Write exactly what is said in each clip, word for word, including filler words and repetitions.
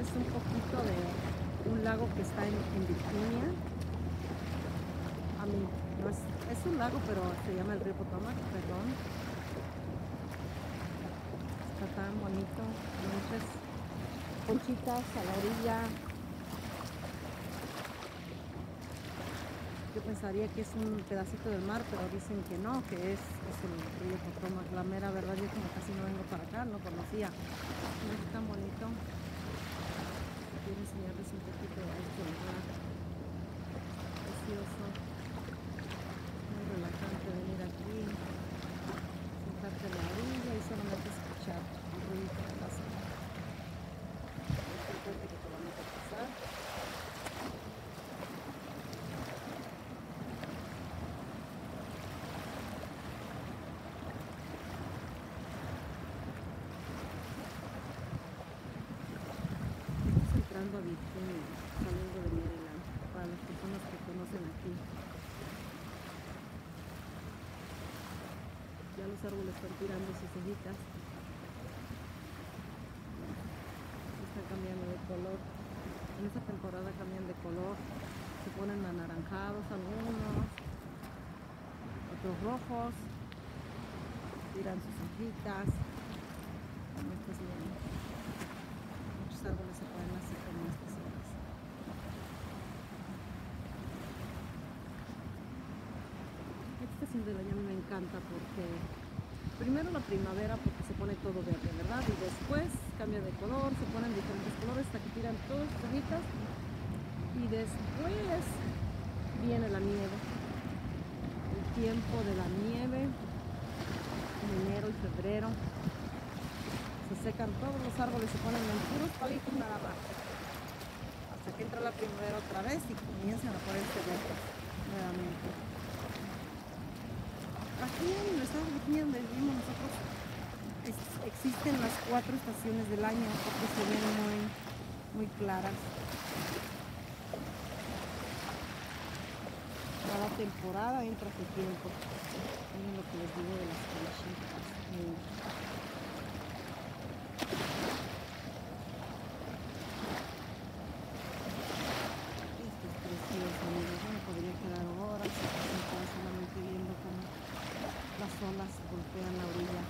es un poquito de un lago que está en, en Virginia. A mí, no es, es un lago, pero se llama el río Potomac, perdón. Está tan bonito, muchas conchitas a la orilla. Yo pensaría que es un pedacito del mar, pero dicen que no, que es, es el río Potomac. La mera verdad, yo como casi no vengo para acá, no conocía. Mira qué tan bonito. Quiero enseñarles un poquito de este lugar. Precioso. Muy relajante venir aquí, sentarte en la orilla y solamente escuchar el ruido de las olas. Este puente que te vamos a pasar. Entrando a Virginia, saliendo de Maryland, para las personas que conocen aquí. Ya los árboles están tirando sus hojitas. Están cambiando de color. En esta temporada cambian de color. Se ponen anaranjados algunos, otros rojos. Tiran sus hojitas. Como estas miren. Muchos árboles se pueden hacer con estas hojas. Esta estación del año a mí me encanta porque primero la primavera, porque se pone todo verde, ¿verdad? Y después cambia de color, se ponen diferentes colores hasta que tiran todas sus hojitas. Y después viene la nieve, el tiempo de la nieve, en enero y febrero. Se secan todos los árboles, se ponen en puros palitos nada más. Hasta que entra la primavera otra vez y comienzan a ponerse verdes nuevamente. Aquí en el estado de Virginia, donde vivimos nosotros, es, existen las cuatro estaciones del año porque se ven muy, muy claras. Cada temporada entra su tiempo. Miren lo que les digo de las conchitas. Esto es precioso, amigos. Yo me podría quedar horas sentada solamente viendo cómo las olas golpean la orilla.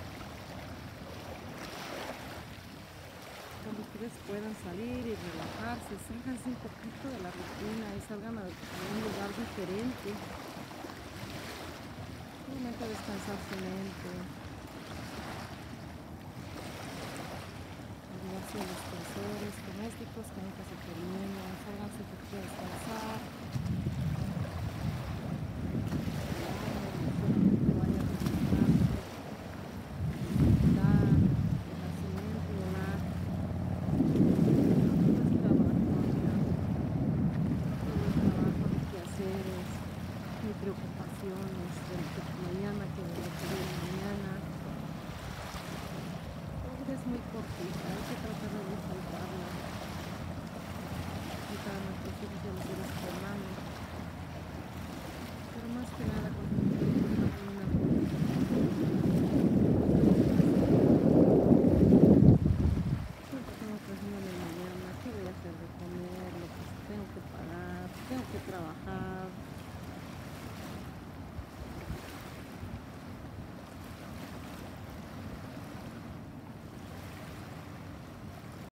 Cuando ustedes puedan salir y relajarse, sálganse un poquito de la rutina y salgan a, a un lugar diferente. Solamente a descansar su mente. Olvidarse de los quehaceres domésticos que nunca se terminan. Sálganse un poquito a descansar. Preocupaciones de mañana, que de lo que viene mañana. La vida es muy cortita, hay que tratar de disfrutarla. Y para nuestros hijos y a los seres humanos.